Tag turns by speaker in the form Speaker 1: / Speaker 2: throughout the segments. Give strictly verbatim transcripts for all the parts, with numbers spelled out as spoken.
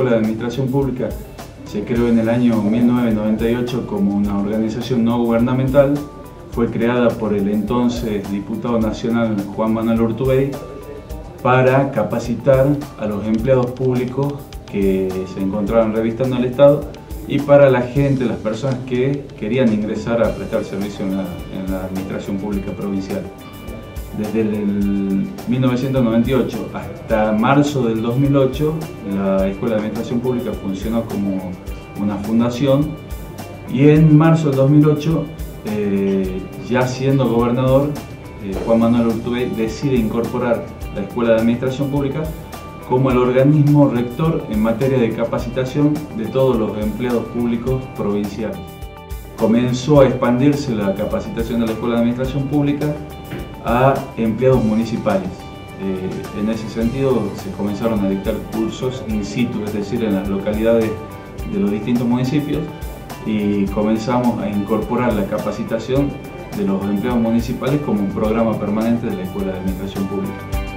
Speaker 1: Escuela de Administración Pública se creó en el año mil novecientos noventa y ocho como una organización no gubernamental. Fue creada por el entonces diputado nacional Juan Manuel Urtubey para capacitar a los empleados públicos que se encontraban revistando el Estado y para la gente, las personas que querían ingresar a prestar servicio en la, en la administración pública provincial. Desde el mil novecientos noventa y ocho hasta marzo del dos mil ocho, la Escuela de Administración Pública funcionó como una fundación y en marzo del dos mil ocho, eh, ya siendo gobernador, eh, Juan Manuel Urtubey decide incorporar la Escuela de Administración Pública como el organismo rector en materia de capacitación de todos los empleados públicos provinciales. Comenzó a expandirse la capacitación de la Escuela de Administración Pública a empleados municipales. Eh, en ese sentido se comenzaron a dictar cursos in situ, es decir, en las localidades de los distintos municipios, y comenzamos a incorporar la capacitación de los empleados municipales como un programa permanente de la Escuela de Administración Pública.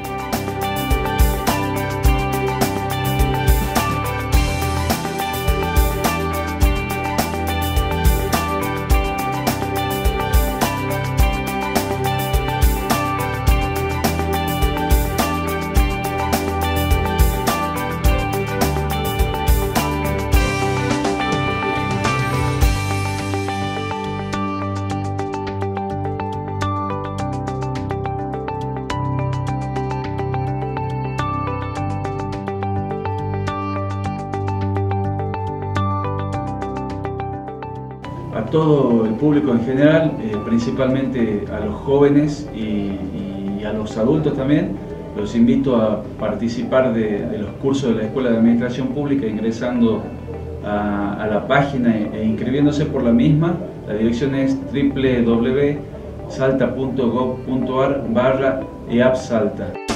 Speaker 1: A todo el público en general, eh, principalmente a los jóvenes y, y a los adultos también, los invito a participar de, de los cursos de la Escuela de Administración Pública ingresando a, a la página e inscribiéndose por la misma. La dirección es doble u doble u doble u punto salta punto gob punto ar barra eapsalta.